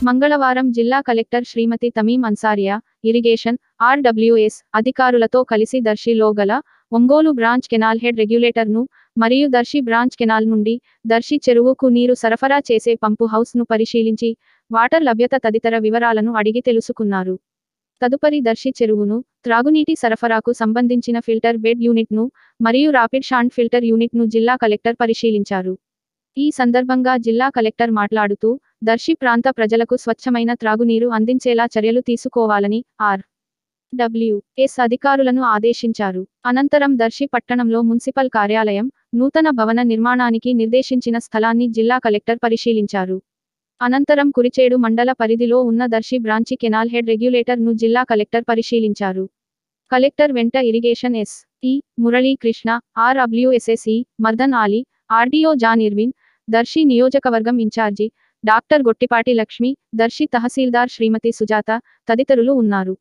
మంగళవారం జిల్లా collector Shrimati Tamim Ansariya, irrigation, RWS అధికారులతో కలిసి దర్శిలో గల ఒంగోలు బ్రాంచ్ కెనాల్ హెడ్ రెగ్యులేటర్ను మరియు దర్శి బ్రాంచ్ కెనాల్ నుండి దర్శి చెరువుకు నీరు సరఫరా చేసే పంపు హౌస్ను పరిశీలించి వాటర్ లభ్యత తదితర వివరాలను అడిగి తెలుసుకున్నారు. తదుపరి దర్శి చెరువును, త్రాగునీటి సరఫరాకు సంబంధించిన ఫిల్టర్ బెడ్ యూనిట్ను మరియు రాపిడ్ షాంట్ ఫిల్టర్ యూనిట్ను జిల్లా కలెక్టర్ పరిశీలించారు. ఈ సందర్భంగా జిల్లా కలెక్టర్ మాట్లాడుతూ, దర్శి ప్రాంత ప్రజలకు స్వచ్ఛమైన త్రాగునీరు అందించేలా చర్యలు తీసుకోవాలని ఆర్.డబ్ల్యూ.ఎస్ అధికారులను ఆదేశించారు. అనంతరం దర్శి పట్టణంలో మున్సిపల్ కార్యాలయం, నూతన భవన నిర్మాణానికి నిర్దేశించిన స్థలాన్ని జిల్లా కలెక్టర్ పరిశీలించారు. అనంతరం కురిచేడు మండల పరిధిలో ఉన్న Darsi branch canal head regulator ను జిల్లా కలెక్టర్ పరిశీలించారు. కలెక్టర్ వెంట irrigation SE. Muralikrishna, RWS SE. Mardan Ali, RDO John Irvin, Darsi నియోజకవర్గం ఇన్ఛార్జి డాక్టర్ గొట్టిపాటి లక్ష్మి, దర్శి తహసీల్దార్ శ్రీమతి సుజాత తదితరులు ఉన్నారు.